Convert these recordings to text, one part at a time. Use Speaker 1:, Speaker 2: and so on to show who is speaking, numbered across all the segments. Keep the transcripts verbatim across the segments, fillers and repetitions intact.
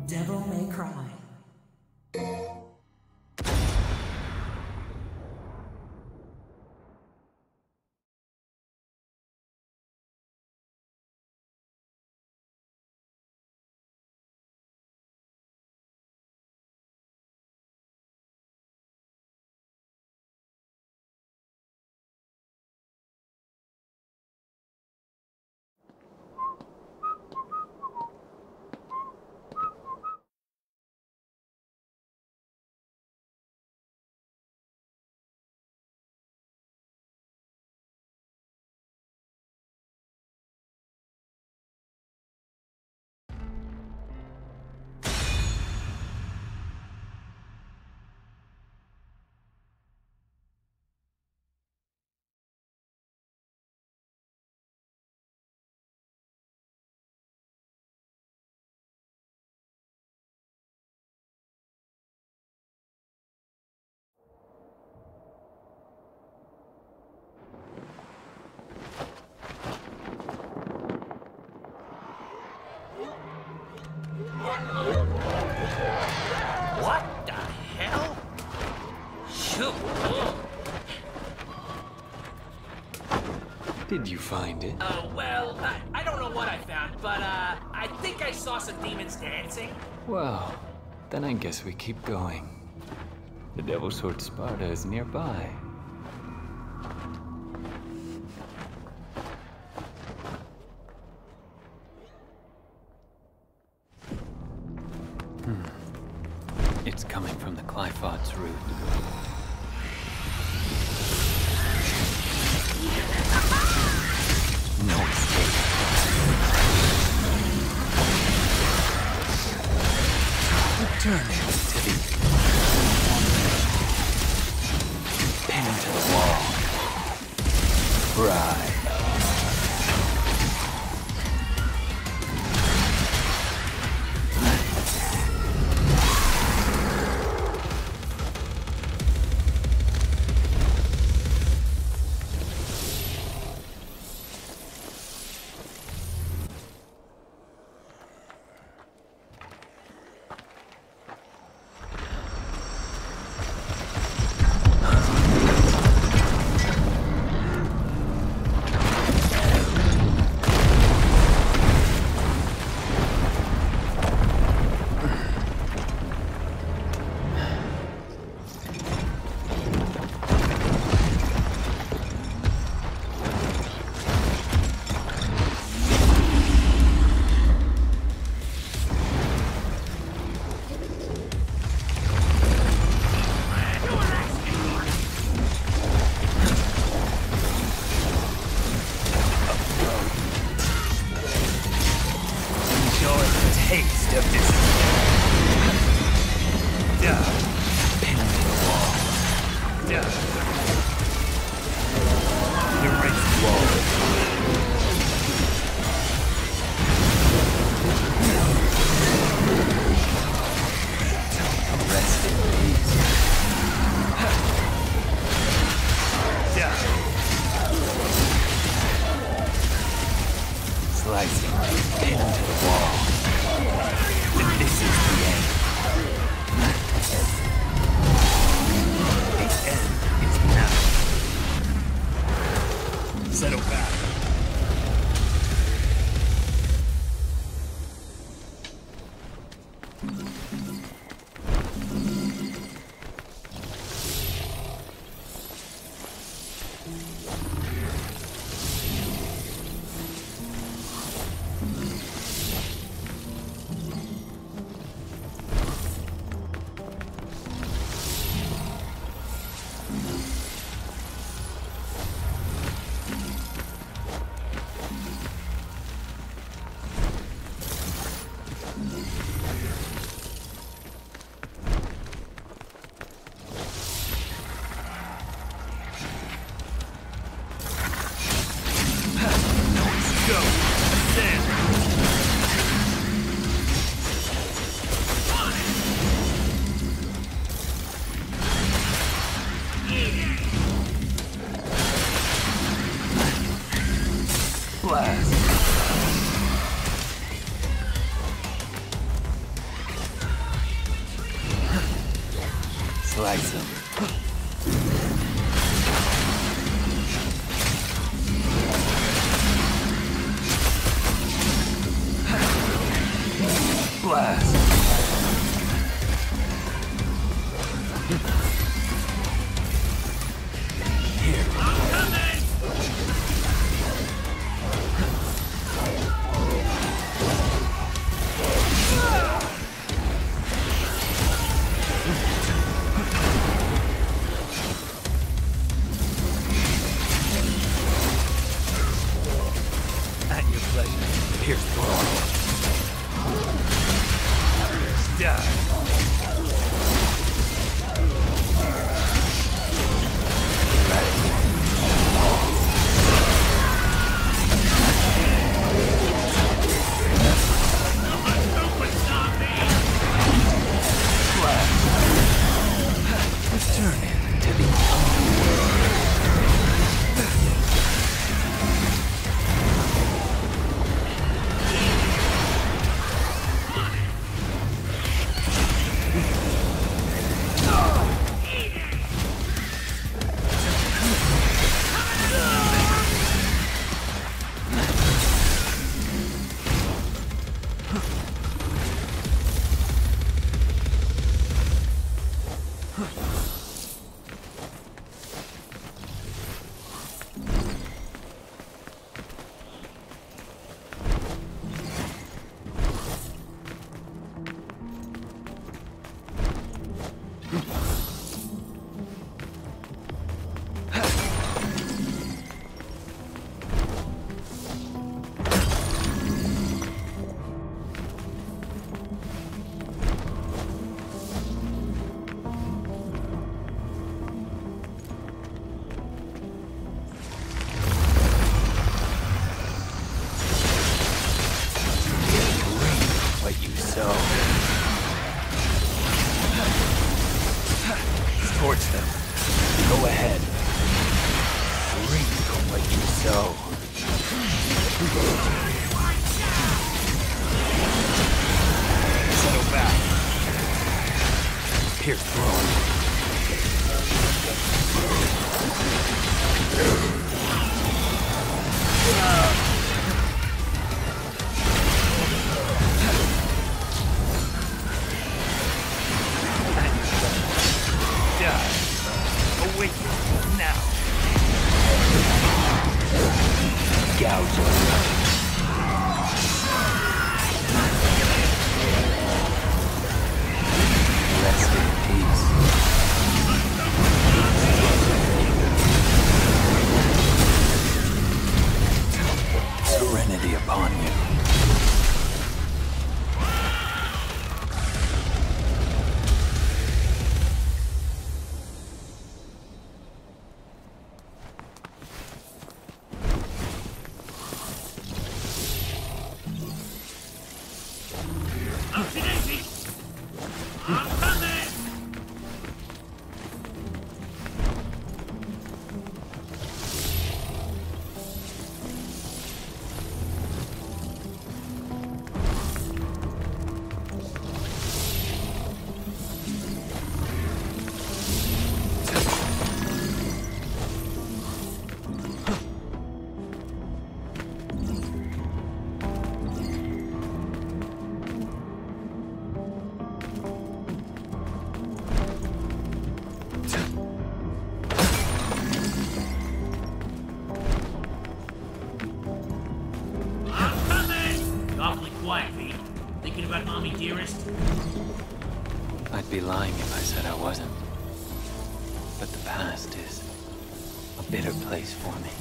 Speaker 1: Devil May Cry.
Speaker 2: What the hell? Shoot.
Speaker 3: Did you find it?
Speaker 2: Uh, well, I, I don't know what I found, but, uh, I think I saw some demons dancing.
Speaker 3: Well, then I guess we keep going. The Devil's Sword Sparta is nearby. Hmm. It's coming from the Qliphoth's root. No escape. Return to the... Pinned to the wall. Right.
Speaker 4: Taste of this. Duh. Pinned to the wall. Duh. Erase the wall. Rest in peace. Duh. Slicing. Pinned to the wall. This is the end. The end is now. Settle back.
Speaker 3: Slice him. Blast. Here.
Speaker 2: I'm coming!
Speaker 3: At your pleasure. Pierce through. Die. Let's turn it to the Torch them. Go ahead. Reap what you sow. Settle back. Pierce through. Awake now. Gouge yourself. Rest in peace. Serenity upon you.
Speaker 2: Thinking about Mommy Dearest?
Speaker 3: I'd be lying if I said I wasn't. But the past is a bitter place for me.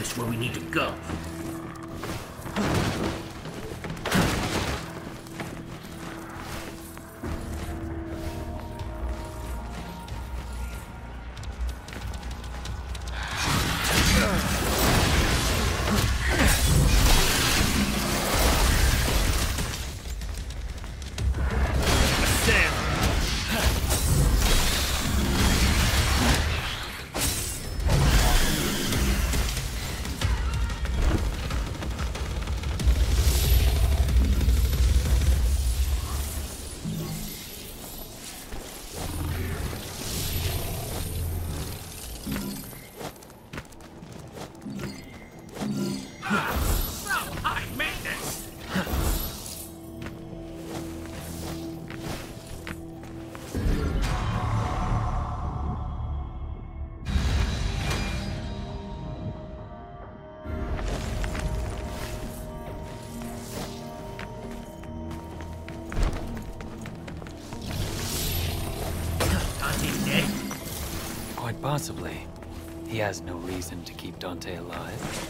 Speaker 2: us where we need to go.
Speaker 3: Quite possibly. He has no reason to keep Dante alive.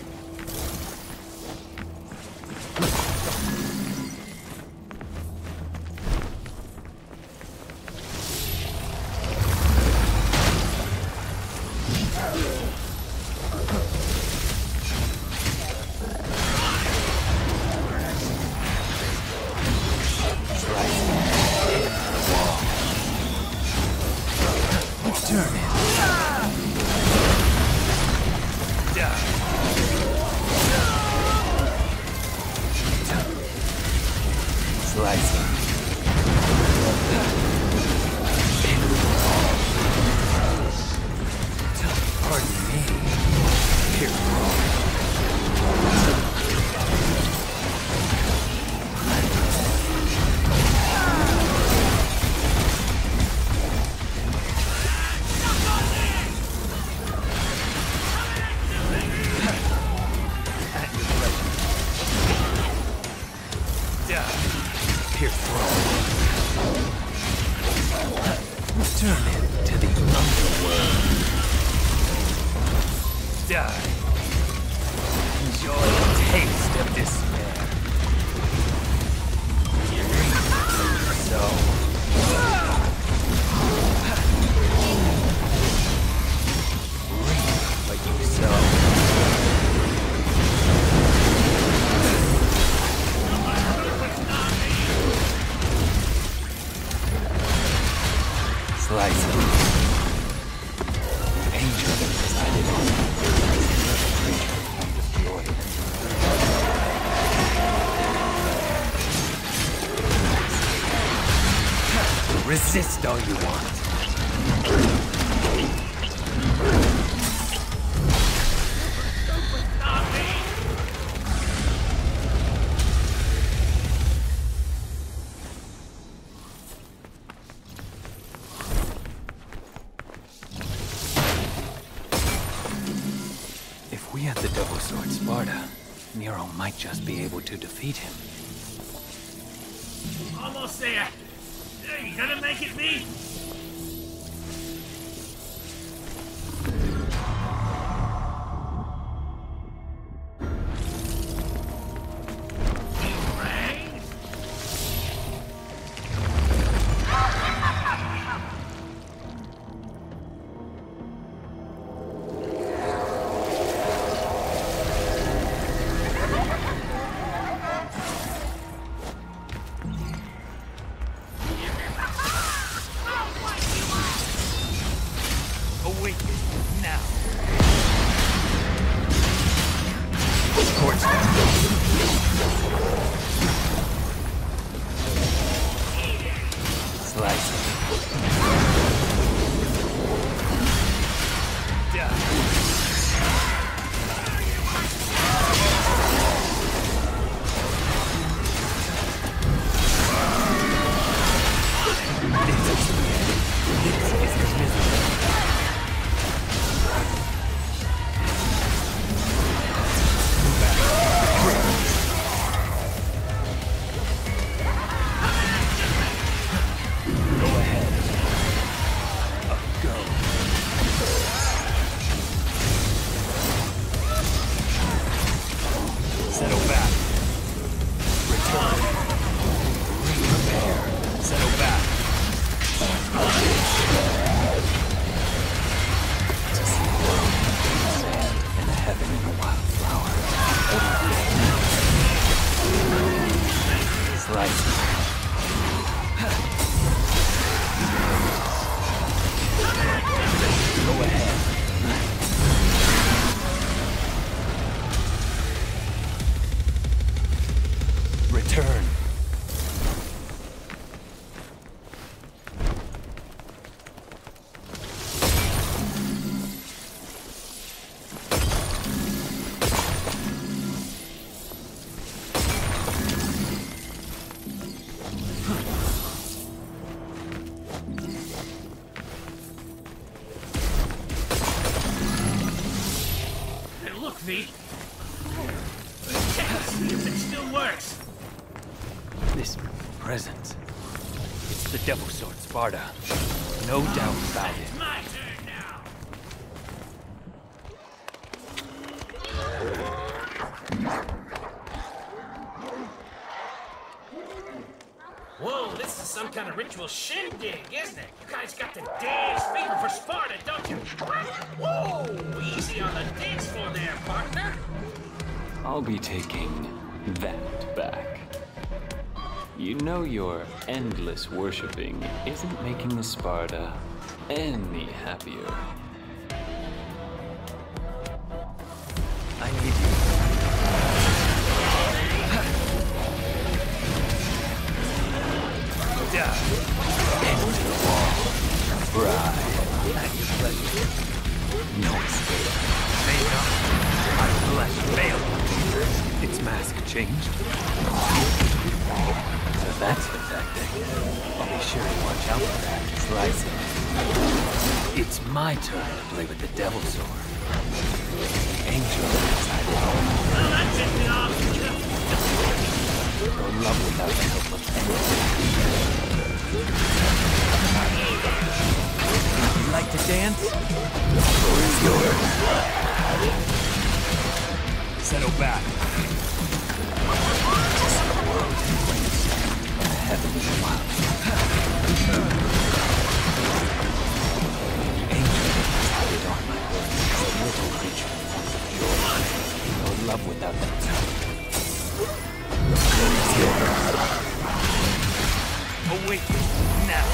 Speaker 3: Resist all you want. If we had the double sword Sparda, Nero might just be able to defeat him.
Speaker 2: Almost there. Hey, you gonna make it, me?
Speaker 3: Go ahead.
Speaker 2: V. Check, see if it still works.
Speaker 3: This presence. It's the Devil Sword Sparda. No doubt about it.
Speaker 2: It's my turn now. Whoa, this is some kind of ritual shindig, isn't it? You guys got the dance fever for Sparda, don't you? Whoa, easy on the dance floor there, partner.
Speaker 3: I'll be taking that back. You know your endless worshipping isn't making the Sparda any happier. I need you. Down. Into the wall. Bride. At your pleasure. No escape. Vega. My flesh veiled. Its mask changed. So that's the tactic. I'll be sure to watch out for that. Slice it. It's my turn to play with the Devil Sword. Angel inside it.
Speaker 2: Well, that's it, y'all.
Speaker 3: No love without the help of anything. You like to dance? The floor is yours. Settle back. Just the world embrace. A heavenly love. The angel decided on my words as a little creature. No love without that help. Awaken now.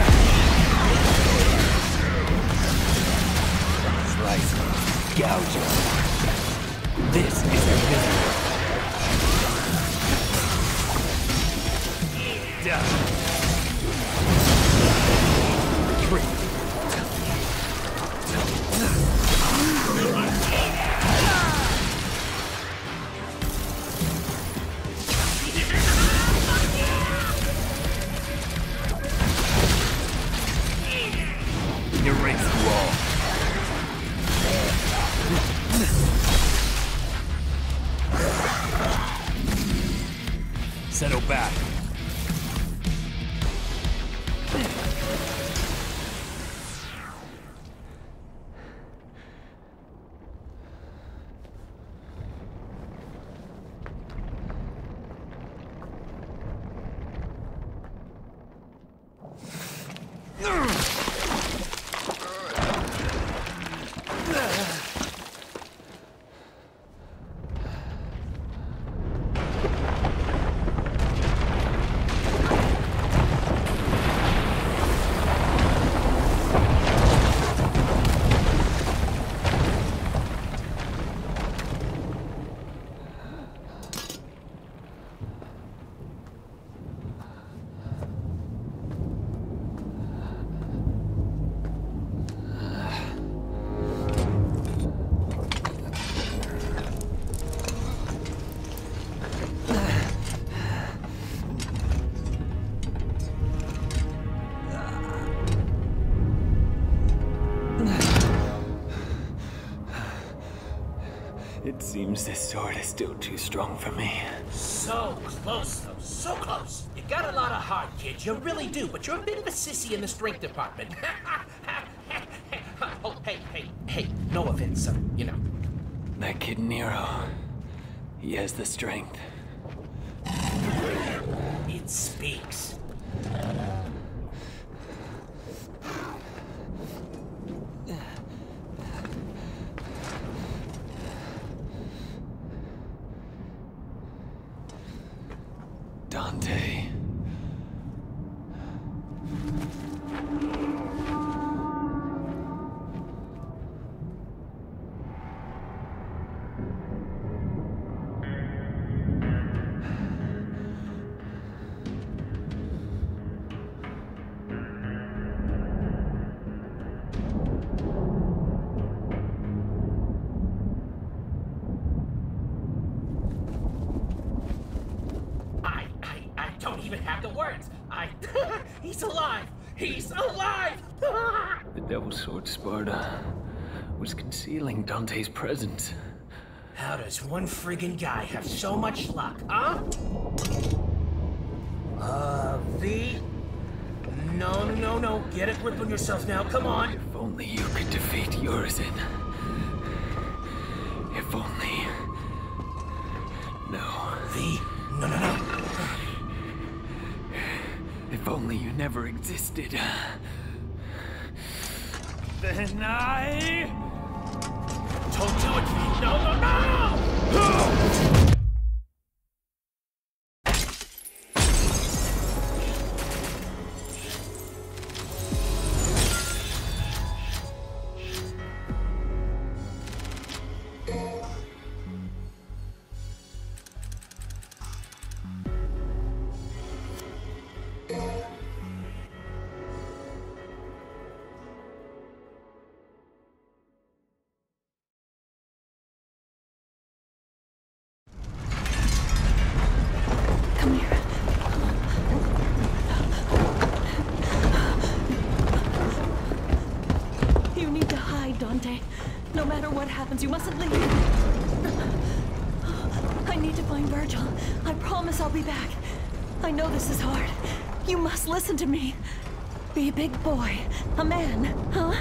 Speaker 3: Slice, gouge. This is your business. Down. Retreat. Erase you all. Settle back. It seems this sword is still too strong for me.
Speaker 2: So close, though. So close. You got a lot of heart, kid. You really do. But you're a bit of a sissy in the strength department. Oh, hey, hey, hey. No offense, uh, you know.
Speaker 3: That kid Nero. He has the strength.
Speaker 2: It speaks.
Speaker 3: Dante.
Speaker 2: Don't even have the words. I... He's alive! He's alive!
Speaker 3: The Devil Sword Sparda was concealing Dante's presence.
Speaker 2: How does one friggin' guy have so much luck, huh? Uh, V? No, no, no. Get a grip on yourself now. Come on.
Speaker 3: If only you could defeat Urizen. If only... No.
Speaker 2: V? No, no, no.
Speaker 3: If only you never existed. Then I...
Speaker 2: Don't do it, V. No, no, no!
Speaker 1: Dante. No matter what happens, you mustn't leave. I need to find Virgil. I promise I'll be back. I know this is hard. You must listen to me. Be a big boy. A man, huh?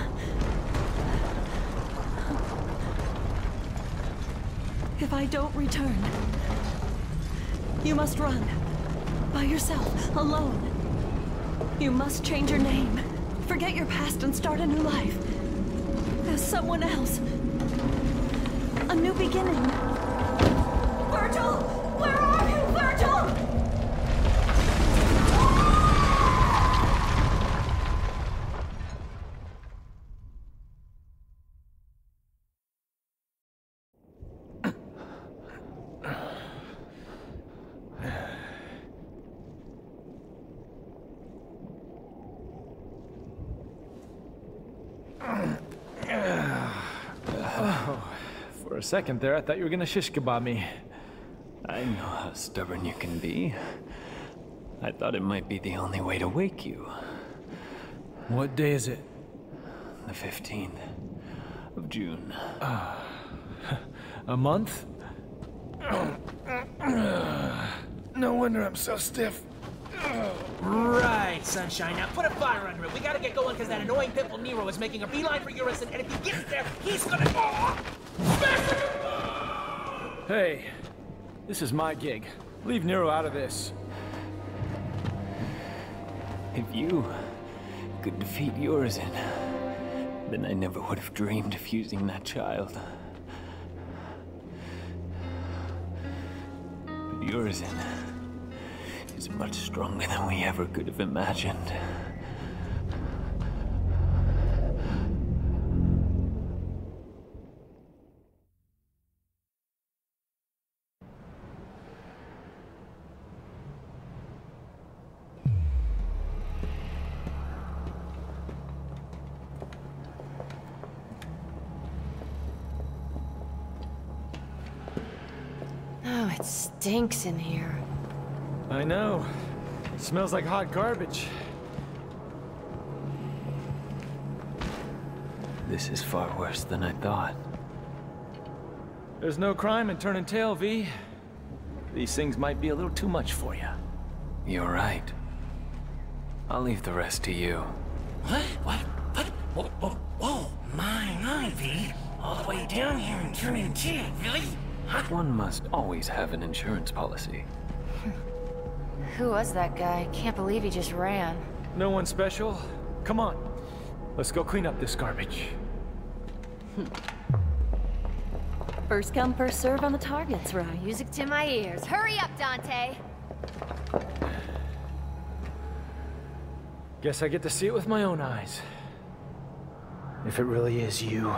Speaker 1: If I don't return, you must run. By yourself, alone. You must change your name. Forget your past and start a new life. As someone else. A new beginning. Virgil! Where are you, Virgil?
Speaker 5: For a second there, I thought you were gonna shish kebab me.
Speaker 3: I know how stubborn you can be. I thought it might be the only way to wake you.
Speaker 5: What day is it?
Speaker 3: The fifteenth of June.
Speaker 5: Uh, a month? No wonder I'm so stiff.
Speaker 2: Right, Sunshine. Now put a fire under it. We gotta get going because that annoying pimple Nero is making a beeline for Urizen, and if he gets there, he's gonna... Oh,
Speaker 5: hey, this is my gig. Leave Nero out of this.
Speaker 3: If you could defeat Urizen, then I never would have dreamed of using that child. But Urizen is much stronger than we ever could have imagined.
Speaker 6: Oh, it stinks in here.
Speaker 5: I know. It smells like hot garbage.
Speaker 3: This is far worse than I thought.
Speaker 5: There's no crime in turning tail, V. These things might be a little too much for you.
Speaker 3: You're right. I'll leave the rest to you.
Speaker 2: What? What? What? Whoa, whoa, whoa. My, my, V. All the way down here and turning tail, really? Huh?
Speaker 3: One must always have an insurance policy.
Speaker 6: Who was that guy? Can't believe he just ran.
Speaker 5: No one special? Come on. Let's go clean up this garbage.
Speaker 1: First come, first serve on the targets, right?
Speaker 6: Music to my ears. Hurry up, Dante!
Speaker 5: Guess I get to see it with my own eyes. If it really is you.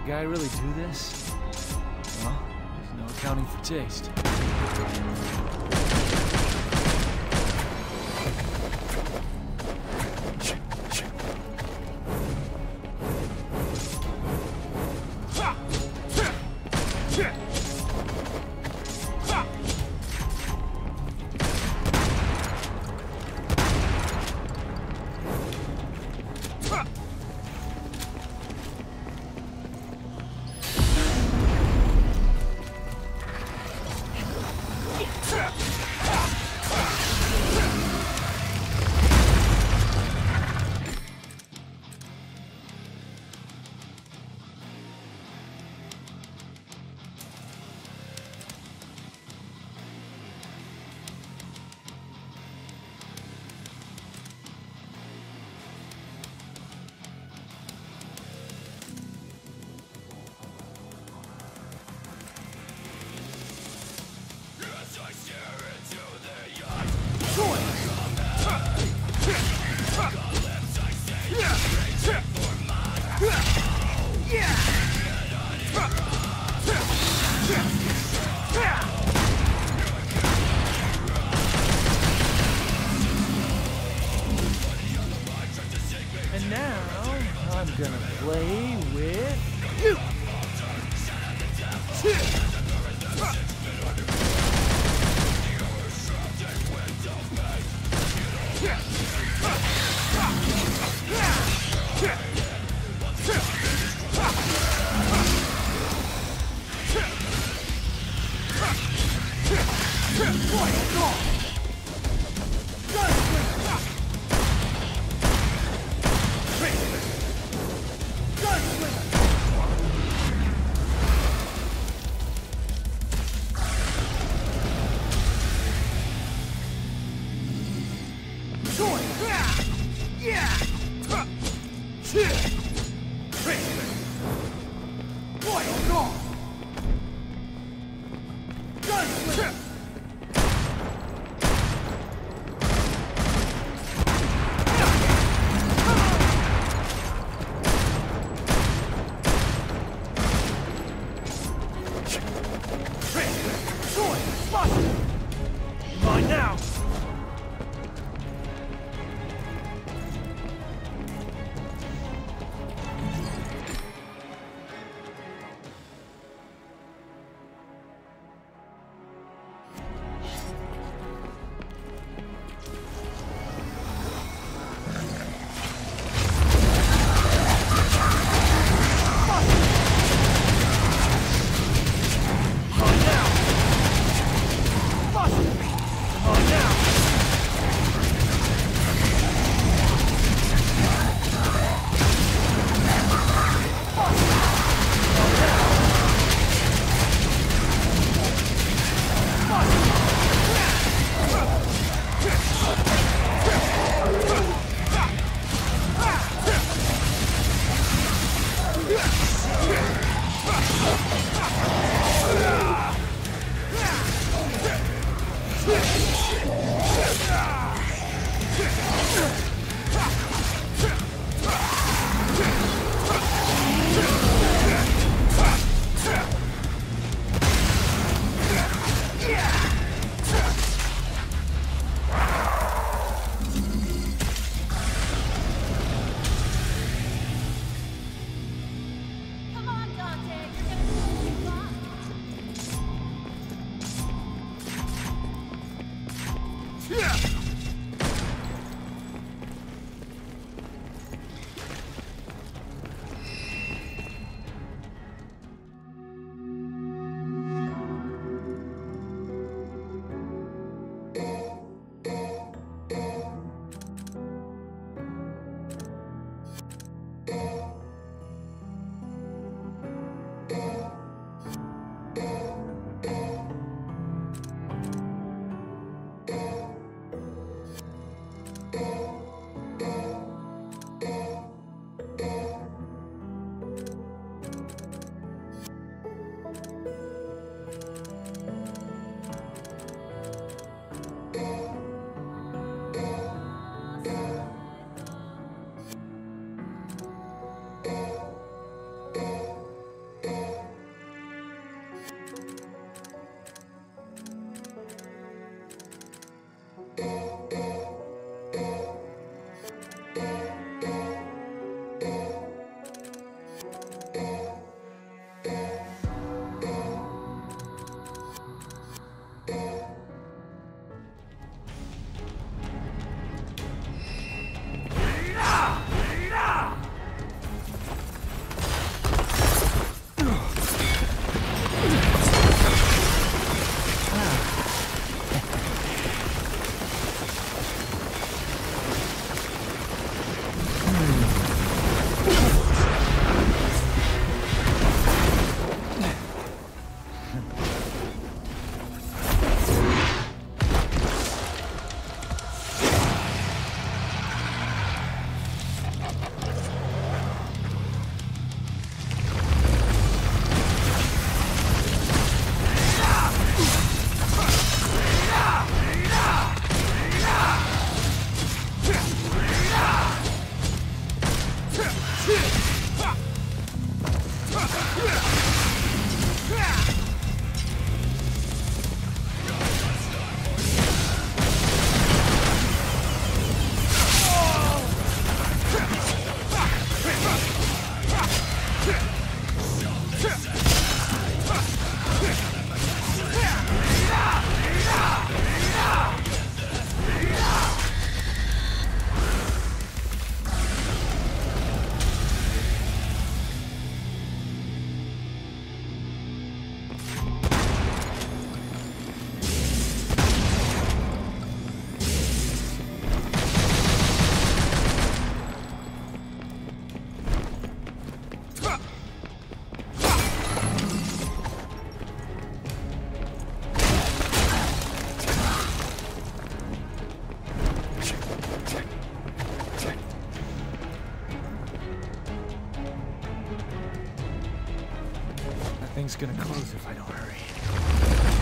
Speaker 5: that guy really do this? Well, there's no accounting for taste. And now, I'm gonna play with you! Mine now! Everything's gonna close if I don't hurry.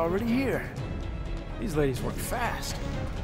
Speaker 5: already here. These ladies work fast.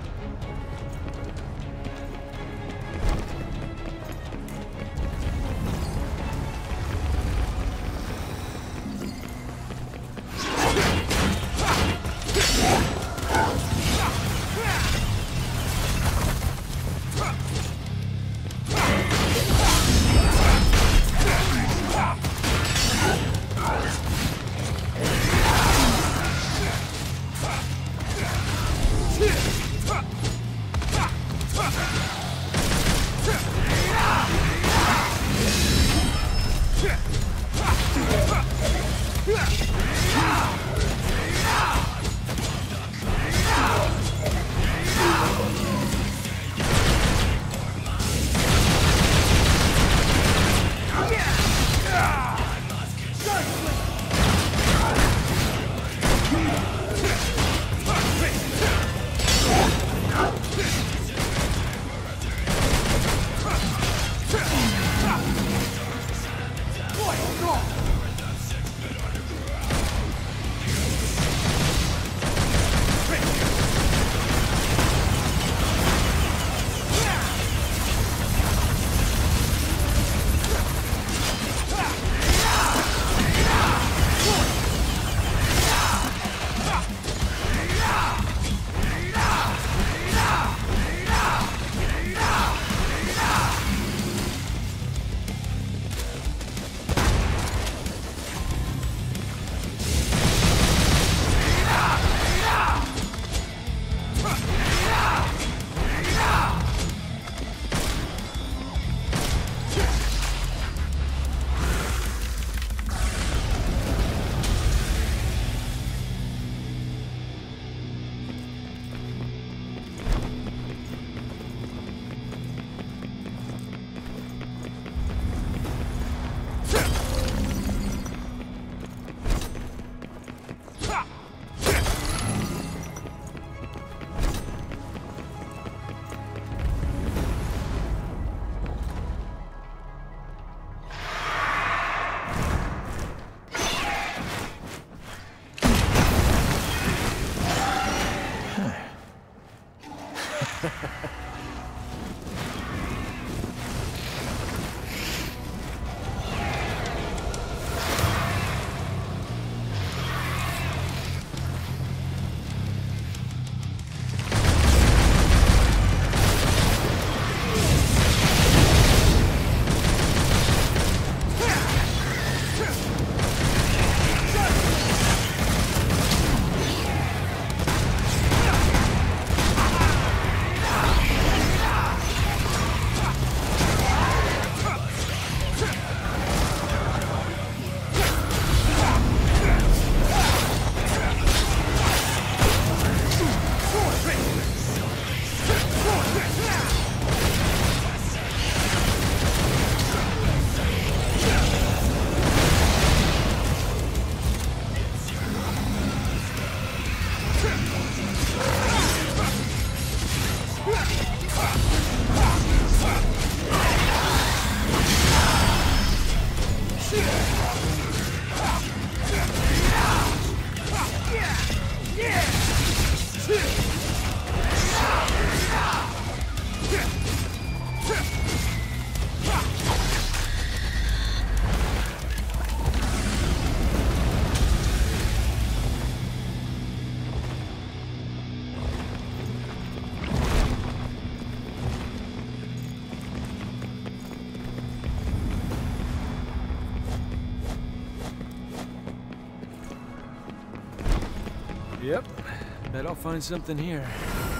Speaker 5: Yep. Bet I'll find something here.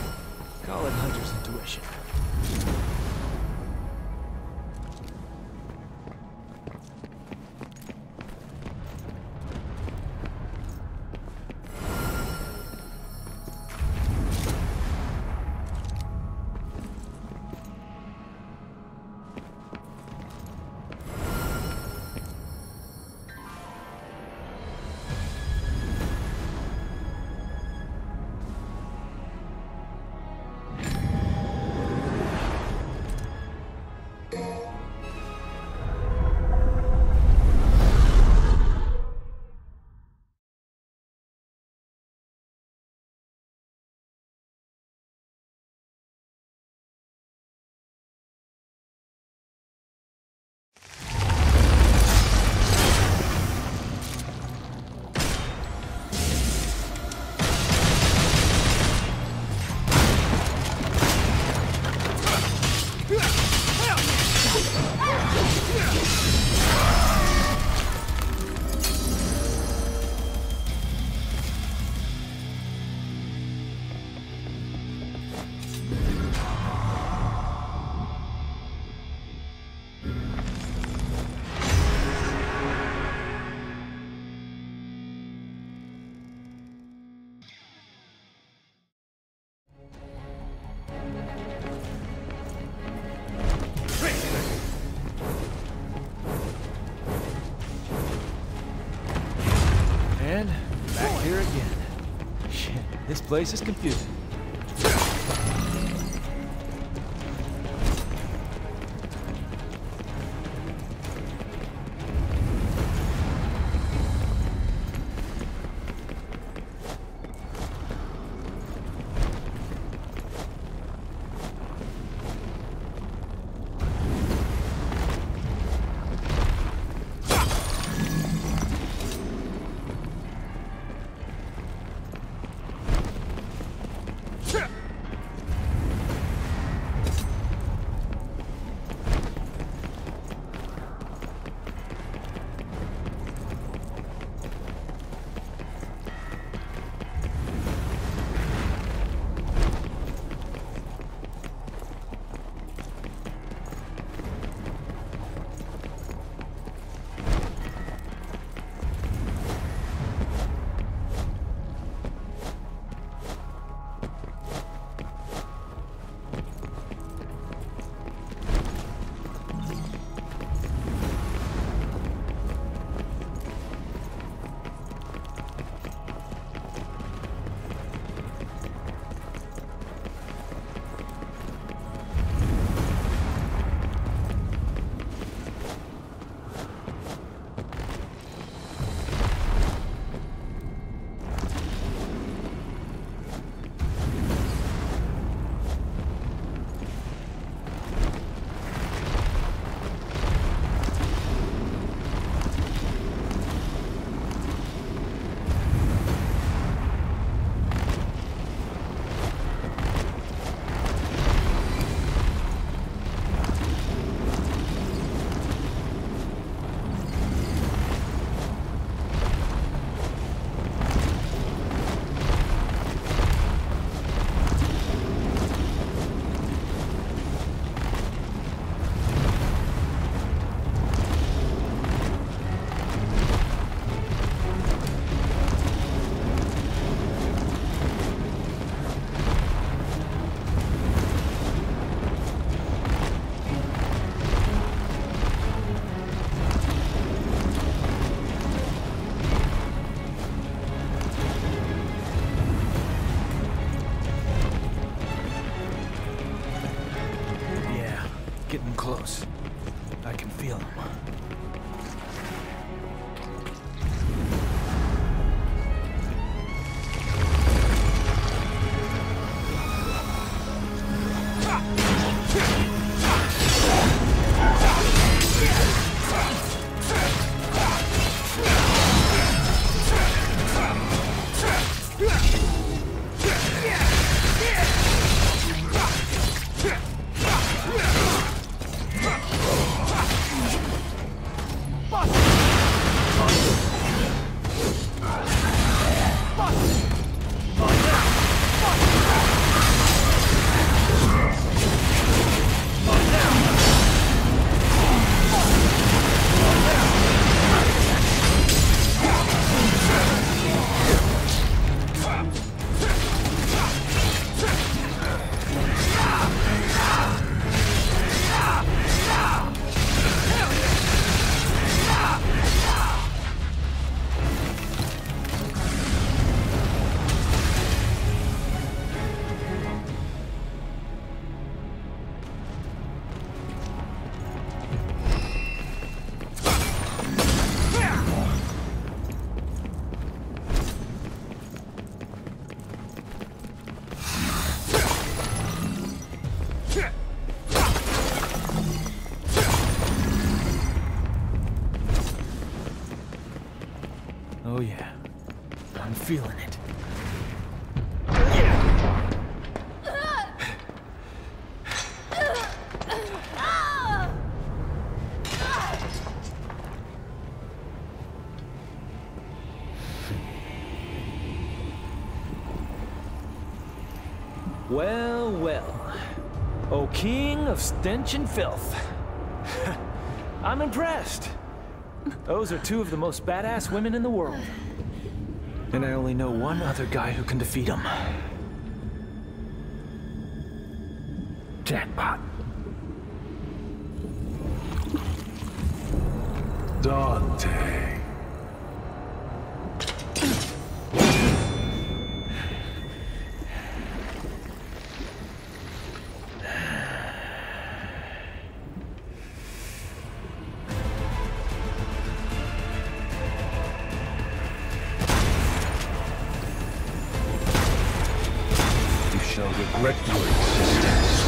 Speaker 5: Call it hunter's intuition. This place is confusing. Getting close. I can feel them. Oh yeah, I'm feeling it. Well, well. O king of stench and filth. I'm impressed. Those are two of the most badass women in the world. And I only know one other guy who can defeat them. Jackpot.
Speaker 3: Dante.
Speaker 7: regret your existence.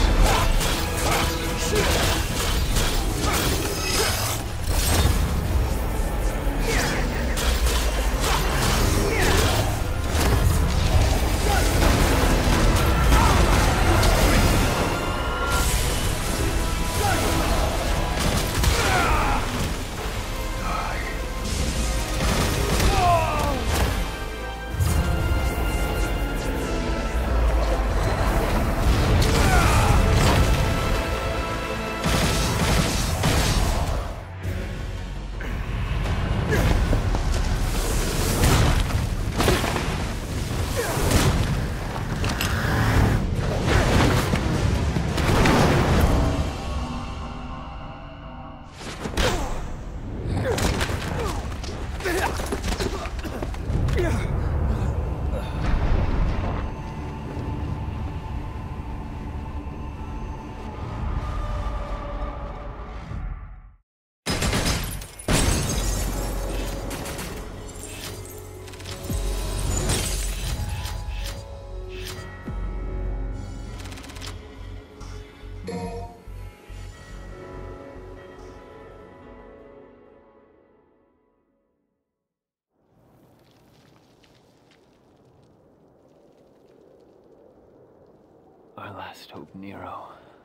Speaker 3: Our last hope, Nero,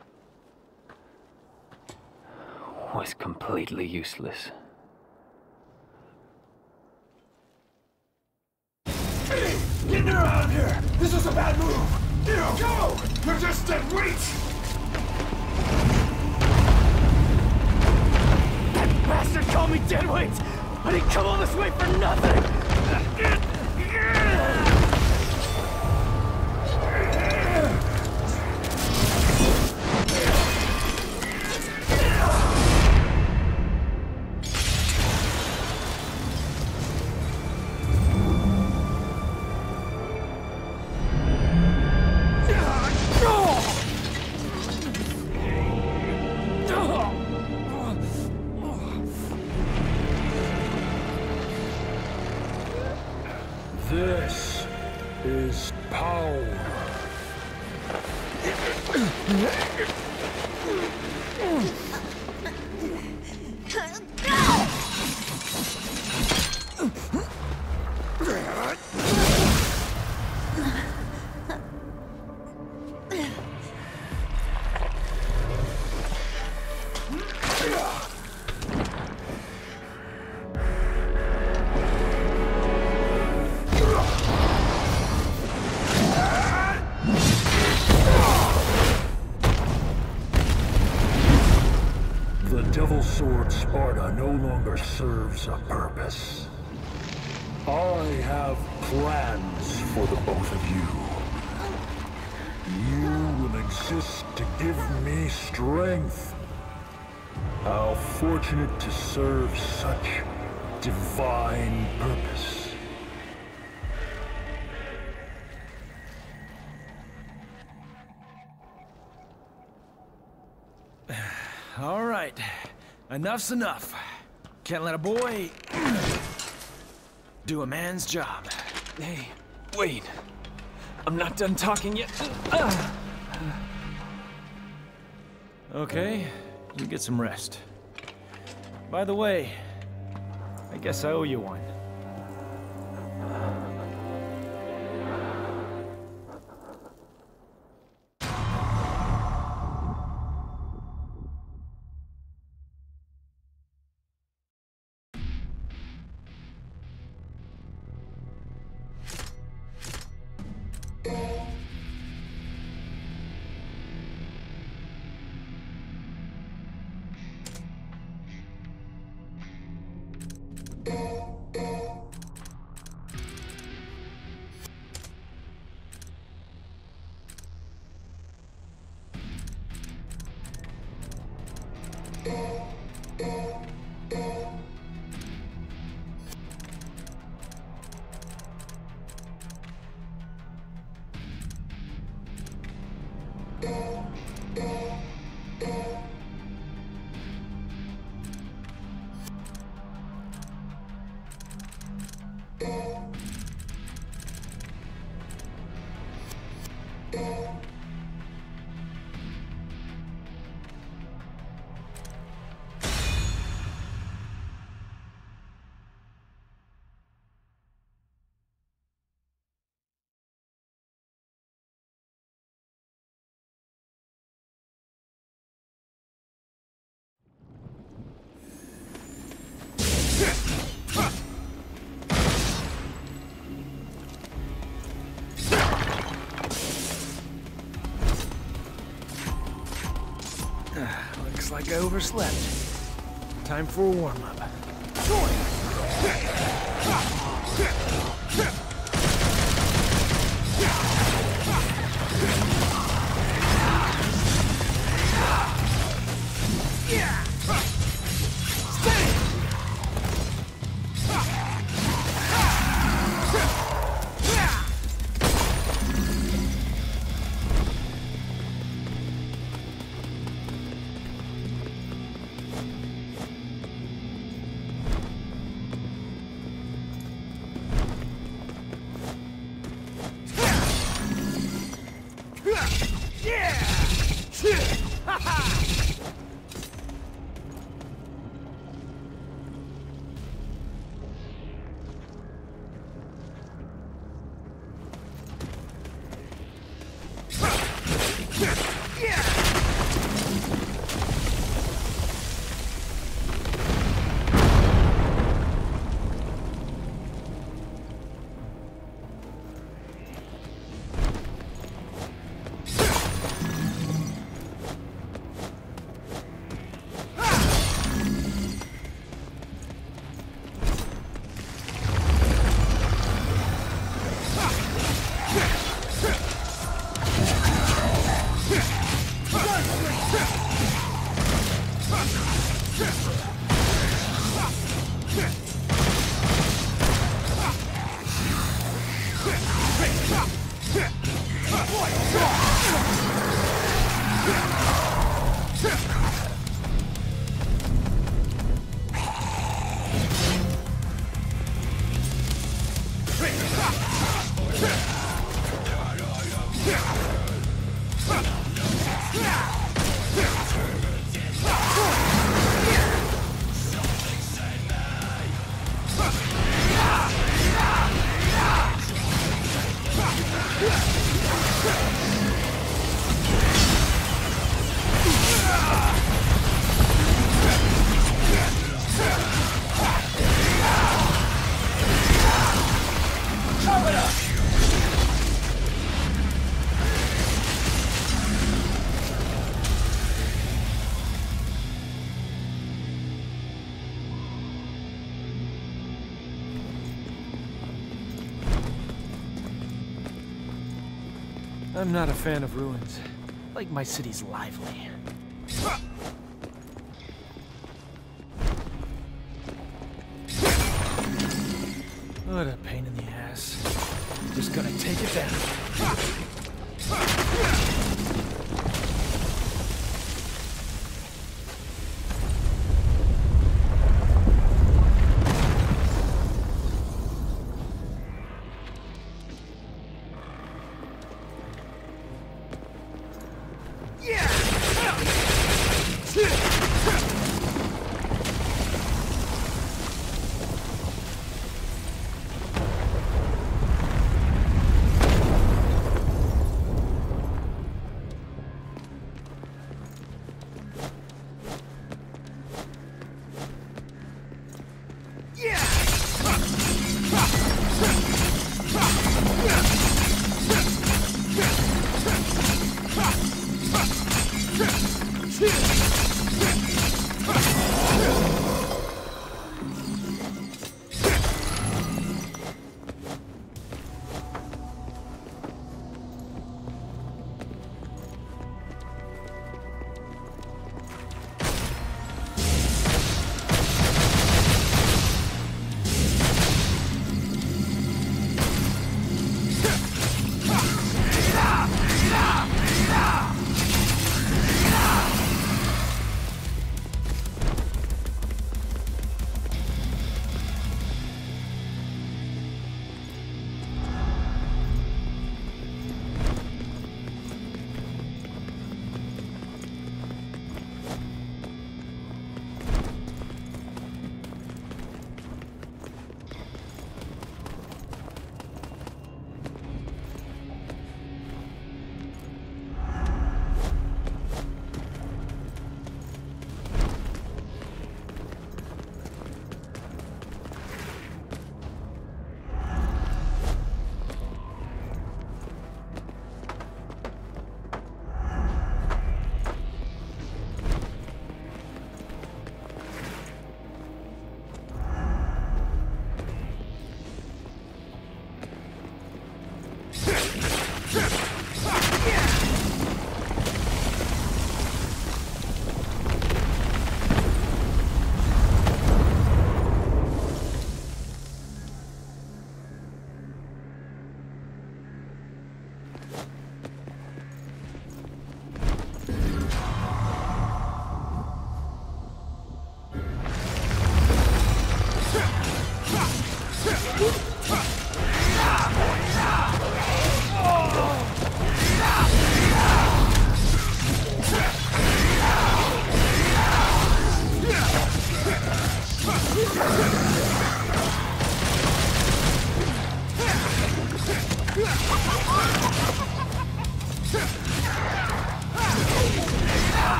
Speaker 3: was completely useless.
Speaker 7: Hey! Get Nero out of here! This is a bad move! Nero, go! You're just dead weight!
Speaker 5: That bastard called me deadweight! I didn't come all this way for nothing!
Speaker 7: This is power. The Devil Sword Sparta no longer serves a purpose. I have plans for the both of you. You will exist to give me strength. How fortunate to serve such divine purpose.
Speaker 5: All right, enough's enough. Can't let a boy do a man's job.
Speaker 3: Hey, wait. I'm not done talking yet.
Speaker 5: Okay, you get some rest. By the way, I guess I owe you one.
Speaker 8: You
Speaker 5: like I overslept. Time for a warm-up. I'm not a fan of ruins. I like my cities lively. What a pain in the ass. Just gonna take it down.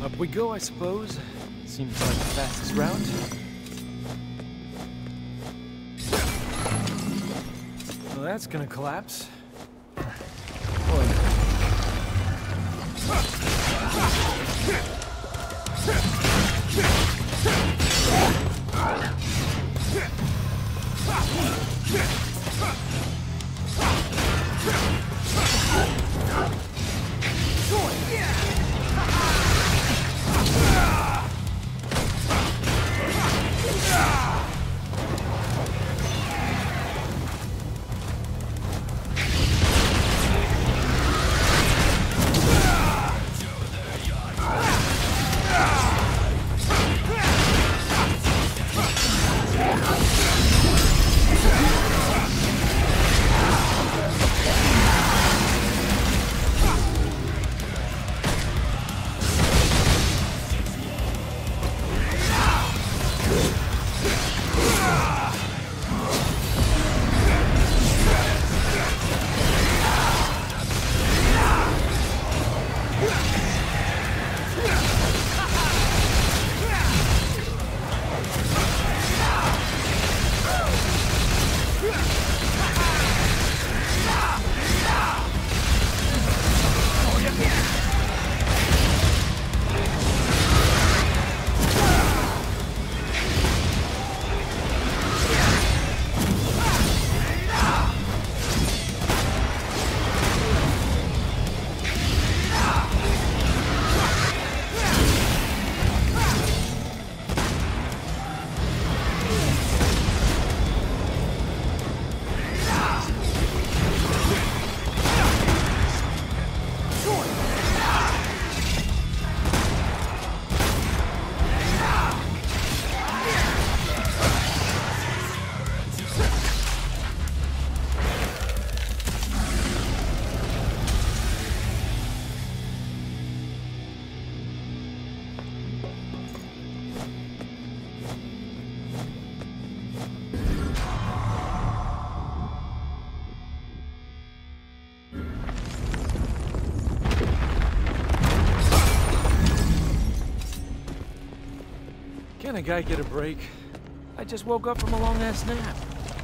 Speaker 5: Up we go, I suppose. Seems like the fastest route. Well, that's gonna collapse. Boy. Can a guy get a break? I just woke up from a long-ass nap.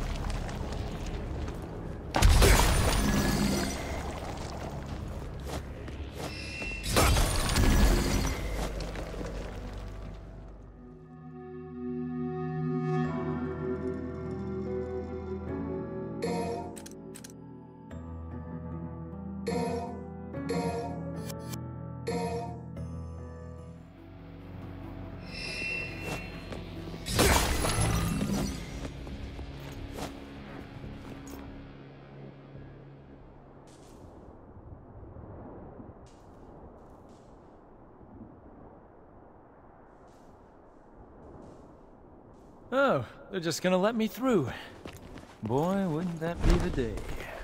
Speaker 5: Oh, they're just gonna let me through. Boy, wouldn't that be the day.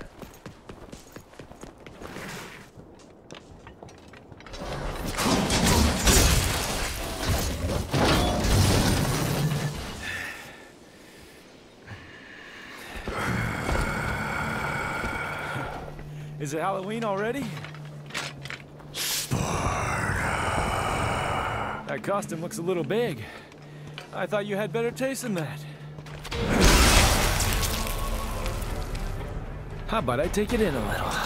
Speaker 5: Is it Halloween already? Sparta. That costume looks a little big. I thought you had better taste than that. How about I take it in a little?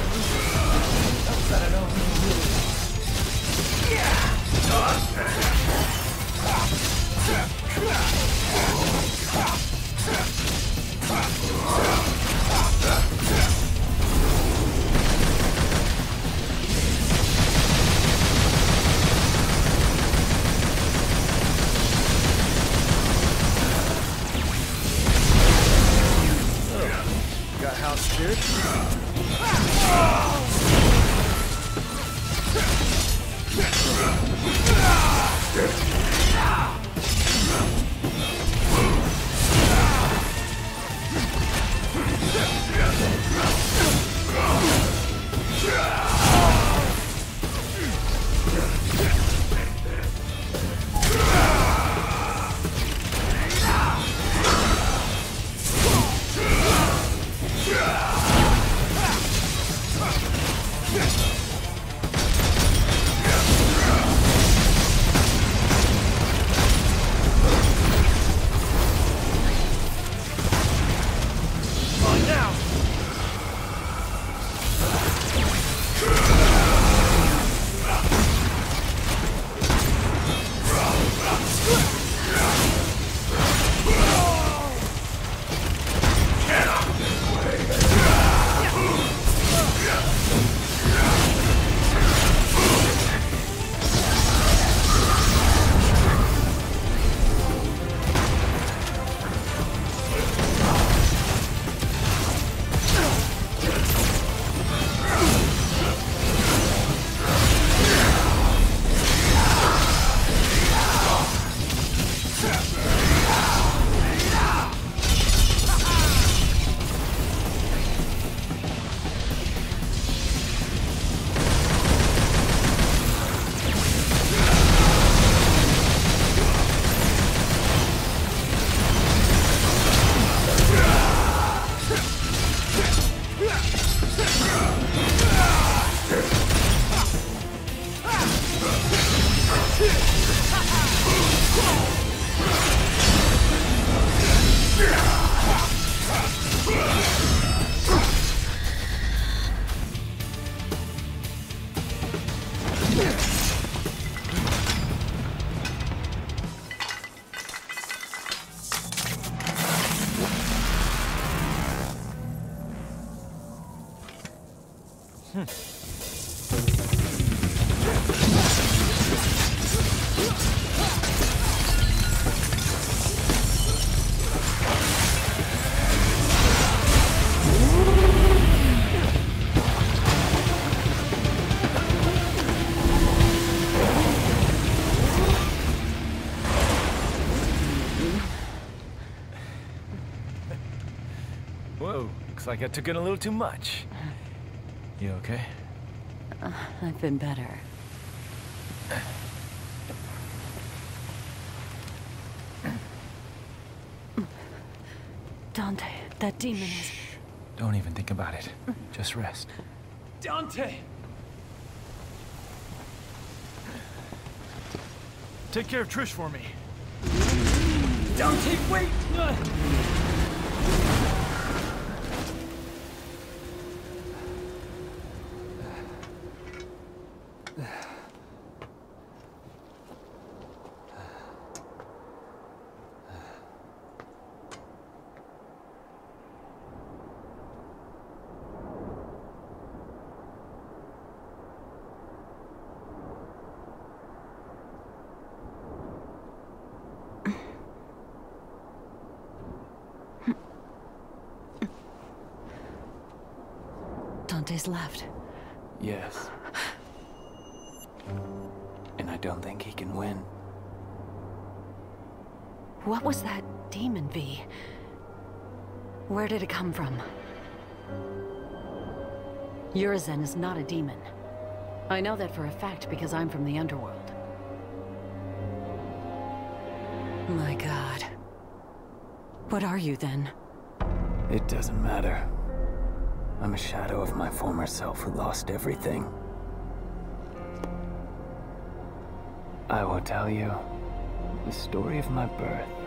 Speaker 5: I don't know. Looks like I took in a little too much. You okay?
Speaker 1: Uh, I've been better. Dante, that demon is...
Speaker 5: Don't even think about it. Just rest.
Speaker 3: Dante!
Speaker 5: Take care of Trish for me.
Speaker 3: Dante, wait!
Speaker 1: Dante's left.
Speaker 3: Yes. And I don't think he can win.
Speaker 1: What was that demon, V? Where did it come from? Urizen is not a demon. I know that for a fact because I'm from the underworld. My God. What are you then?
Speaker 3: It doesn't matter. I'm a shadow of my former self who lost everything. I will tell you the story of my birth.